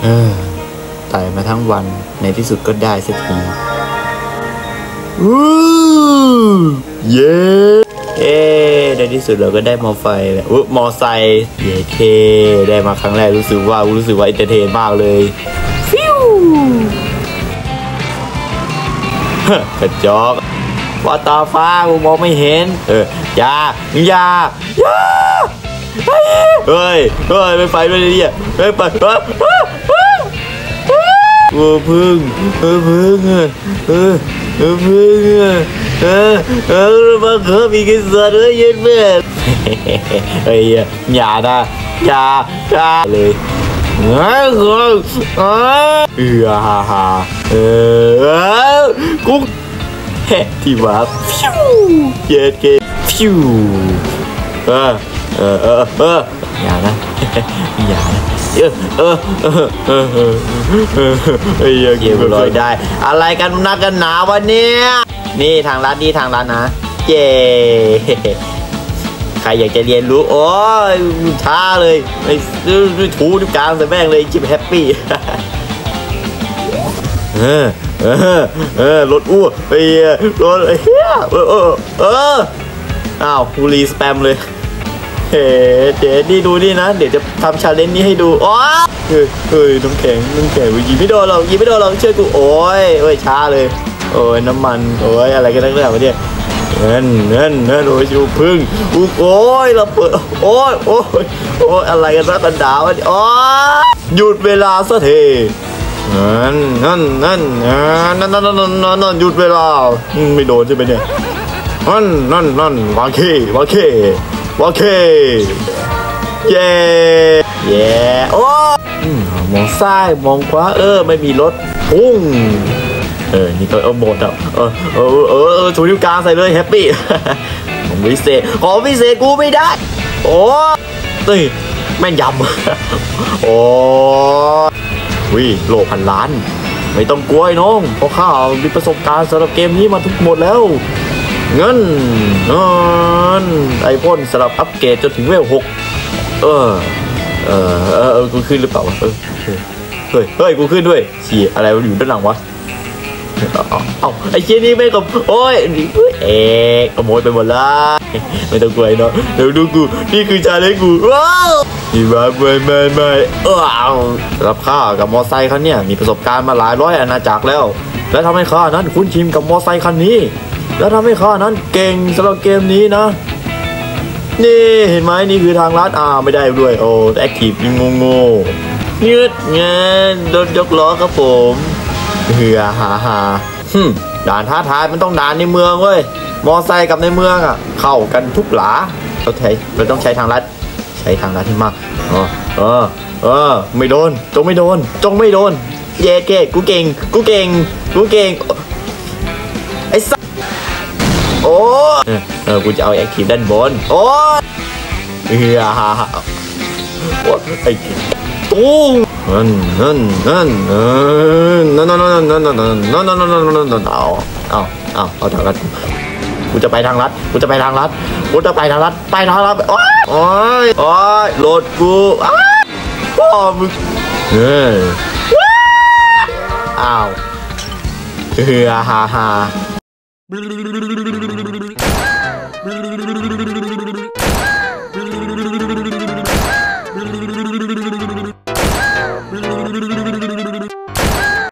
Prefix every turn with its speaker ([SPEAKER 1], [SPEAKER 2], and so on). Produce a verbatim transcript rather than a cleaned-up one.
[SPEAKER 1] เออไต่มาทั้งวันในที่สุดก็ได้สักทีวู้เย้เอ๊ในที่สุดเราก็ได้มอไฟแบบอุ๊มอไซค์เย้เทได้มาครั้งแรกรู้สึกว่ารู้สึกว่าอินเตอร์เทนมากเลยฟิวกระจอกว่าตาฟ้ากูมองไม่เห็นเอออย่าอย่าอย่าเฮ้ยเฮ้ยไม่ไปด้วยเนี่ยไม่ไปเออพึ่งเออพึ่งเออเออพึ่งเออเออมาเกิดมีกินสัตว์เลยยืนเพื่อนเฮ้ยอย่านะอย่าอย่าเลยเฮ้ยเฮ้ยเออฮ่าฮ่าเออกุ๊กที่ว่าฟิวเย็ดเกฟิวเออเออเออเอออย่านะอย่านะเออเออเออเออเออเออเออเก็บลอยได้อะไรกันนักกันหนาวะเนี่ยนี่ทางร้านนี่ทางร้านนะเย้ใครอยากจะเรียนรู้โอ้ยช้าเลยไอ้ถูนิ้วกลางแต่แม่งเลยจิบแฮปปี้เออเออเออรถอ้วไอ้รถไอ้เหี้ยเออเออเอออ้าวกูรีสแปมเลยเฮ้เจ๊นี่ดูนี่นะเดี๋ยวจะทำชาเลนจ์นี้ให้ดูอ๋อเฮ้ยเฮ้ยน้ำแข็งน้ำแข็งยิงไม่โดนหรอกยิงไม่โดนหรอกเชื่อกูโอ้ยโอ้ยช้าเลยโอ้ยน้ำมันโอ้ยอะไรกันนักหนาวะเนี่ยเงินเงินเงินโอ้ยชูพึ่งโอ้ยเราเปิดโอ้ยโอ้ยโอ้ยอะไรกันนักกันดาวะโอ้ยหยุดเวลาสักทีนั่นนั่นนั่นนั่นนั่นนั่นนั่นหยุดเวลาไม่โดนใช่ไหมเนี่ยนั่นนั่นนั่นวาเควาเควาเคเย่เย่โอ้มองซ้ายมองขวาเออไม่มีรถพุ่งเออนี่ก็เอาหมดอ่ะเออเออเออเออถูนิ้วกลางใส่เลยแฮปปี้ของพิเศษของพิเศษกูไม่ได้โอ้ตีแม่นยำโอ้วิโลพันล้านไม่ต้องกลัวไอ้น้องเพราะข้ามีประสบการณ์สำหรับเกมนี้มาทุกหมดแล้วเงินเงินไอพ่นสำหรับอัปเกรดจนถึงเวลหกเออเออเออเออกูขึ้นหรือเปล่าเออเฮ้ยเฮ้ยกูขึ้นด้วยเชี่ยอะไรอยู่ด้านหลังวะเอาเอาไอเชี่ยนี่ไม่กับโอ้ยเอ๊ะขโมยไปหมดละไม่ต้องกลัวเนาะเดี๋ยวดูกูนี่คือชาเลนจ์กูว้าวนี่มาไม่ไม่ไม่เออเอารับข้ากับมอไซค์คันเนี่ยมีประสบการณ์มาหลายร้อยอาณาจักรแล้วและทำให้ข้านั้นคุ้นชินกับมอไซค์คันนี้แล้วทำให้ข้านั้นเก่งสำหรับเกมนี้นะนี่เห็นไหมนี่คือทางลัดอ่าไม่ได้ด้วยโอ้แอคทีฟงงงเงืดเงี้ยโดนยกล้อครับผมเฮือฮาฮาฮึด่านท้าทายมันต้องด่านในเมืองเว้ยมอไซค์กับในเมืองอ่ะเข้ากันทุกหลาเราใช้เราต้องใช้ทางลัดใช้ทางลัดที่มากเออเออเออไม่โดนจงไม่โดนจงไม่โดนเย่เก้กูเก่งกูเก่งกูเก่งไอ้สัสโอ้เออกูจะเอาแอคทีฟด้านบนโอ้เฮียฮ่าฮ่าโอ้ไอ้ตุ้งนั่นนั่นนั่นนั่นนั่นนั่นนั่นนั่นนั่นนั่นนั่นนั่นนั่นนั่นเอาเอาเอาเอาทางลัดกูจะไปทางลัดกูจะไปทางลัดกูจะไปทางลัดไปทางลัดโอ้ยโอ้ยโอ้ยโหลดกูพ่อมึงเฮ้ยอ้าวเฮียฮ่าฮ่า